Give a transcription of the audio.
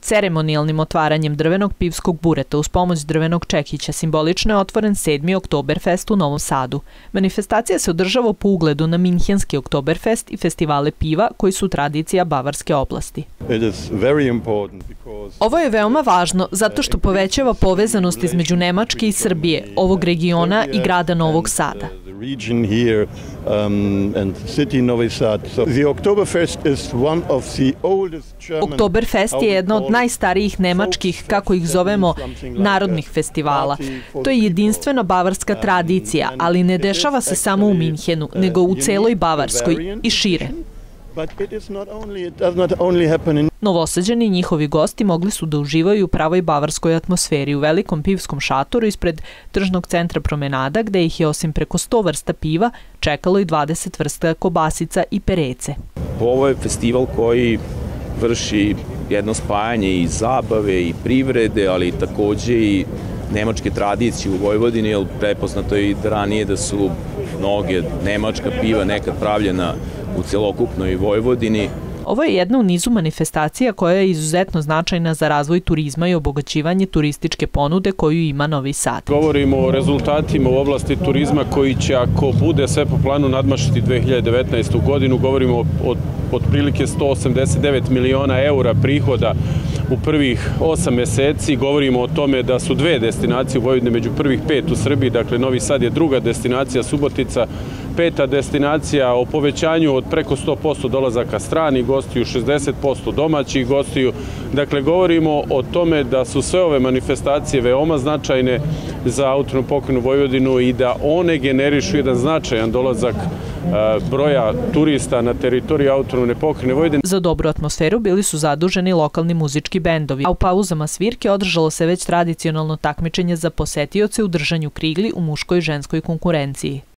Ceremonijalnim otvaranjem drvenog pivskog bureta uz pomoć drvenog čekića simbolično je otvoren 7. Oktoberfest u Novom Sadu. Manifestacija se održava po ugledu na Minhenski Oktoberfest i festivale piva koji su tradicija Bavarske oblasti. Ovo je veoma važno zato što povećava povezanost između Nemačke i Srbije, ovog regiona i grada Novog Sada. Oktoberfest je jedna od najstarijih nemačkih, kako ih zovemo, narodnih festivala. To je jedinstvena bavarska tradicija, ali ne dešava se samo u Minhenu, nego u celoj Bavarskoj i šire. Novosađani i njihovi gosti mogli su da uživaju u pravoj bavarskoj atmosferi u velikom pivskom šatoru ispred tržnog centra Promenada, gde ih je osim preko 100 vrsta piva čekalo i 20 vrsta kobasica i perece. Ovo je festival koji vrši jedno spajanje i zabave i privrede, ali takođe i nemačke tradicije u Vojvodini, jer prepoznato je i ranije da su mnoge nemačka piva nekad pravljena u celokupnoj Vojvodini. Ovo je jedna u nizu manifestacija koja je izuzetno značajna za razvoj turizma i obogaćivanje turističke ponude koju ima Novi Sad. Govorimo o rezultatima u oblasti turizma koji će, ako bude sve po planu, nadmašiti 2019. godinu. Govorimo o otprilike 189 miliona eura prihoda u prvih 8 meseci. Govorimo o tome da su 2 destinacije u Vojvodini među prvih 5 u Srbiji, dakle Novi Sad je druga destinacija, Subotica 5. destinacija, o povećanju od preko 100% dolazaka stranih gostiju, 60% domaćih gostiju. Dakle, govorimo o tome da su sve ove manifestacije veoma značajne za autonomnu pokrajinu Vojvodinu i da one generišu jedan značajan dolazak broja turista na teritoriji autonomne pokrajine Vojvodine. Za dobru atmosferu bili su zaduženi lokalni muzički bendovi, a u pauzama svirke održalo se već tradicionalno takmičenje za posetioce u držanju krigli u muškoj i ženskoj konkurenciji.